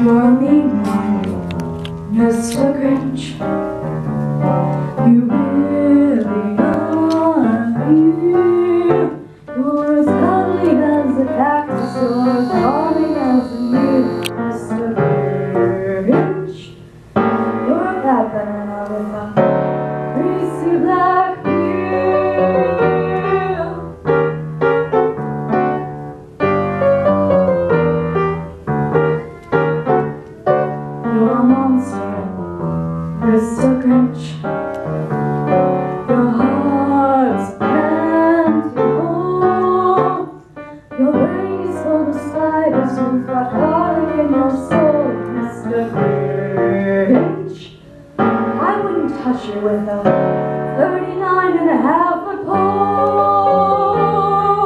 You're a mean one, Mr. Grinch. You really are mean. You're as cuddly as a cactus, you're as charming as a mule, Mr. Grinch. You're a bad banana with a greasy black peel. You're a monster, Mr. Grinch. Your heart's empty hole. Your brain is full of spiders. You've got garlic in your soul, Mr. Grinch. I wouldn't touch you with a 39.5-foot pole.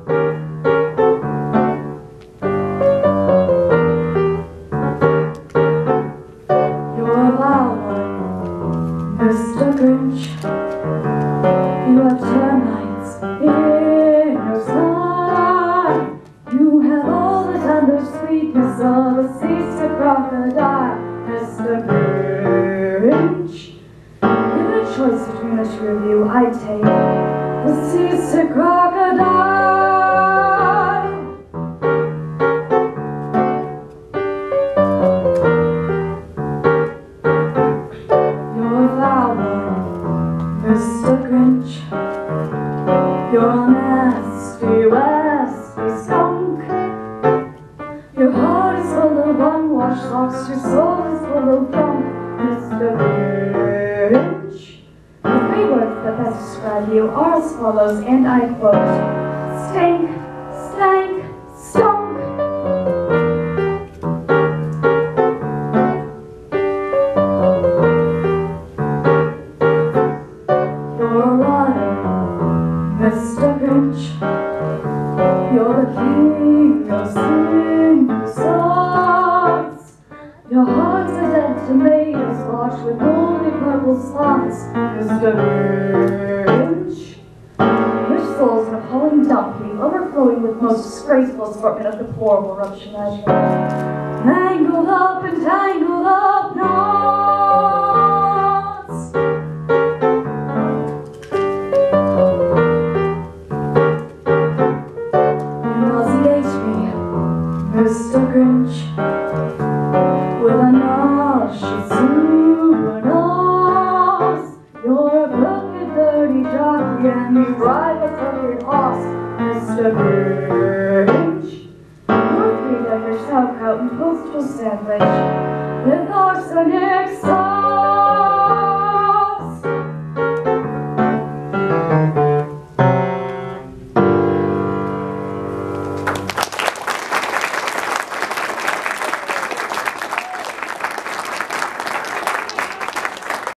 You're a wild one, Mr. Grinch. You have termites in your side. You have all the tender sweetness of a sea crocodile, Mr. Grinch. Given a choice between the two of you, I'd take the sea crocodile. You're a foul one, Mr. Grinch. You're a nasty, nasty skunk. Your heart is full of unwashed socks. Your soul is full of gunk, Mr. Grinch. The three words that best describe you are as follows, and I quote: stink, stank, stunk. Mr. Grinch, you're the king of singing songs. Your heart's a dead tomato squash with moldy purple spots, Mr. Grinch. Your soul's an appalling dump heap, overflowing with most disgraceful assortment of deplorable rubbish imaginable. Mangled up and tangled up knots. Mr. Grinch, with a nauseous super nose. You're a crooked, dirty jockey, and you ride a crooked horse, Mr. Grinch. You're three-decker sauerkraut and toastable sandwich with arsenic sauce.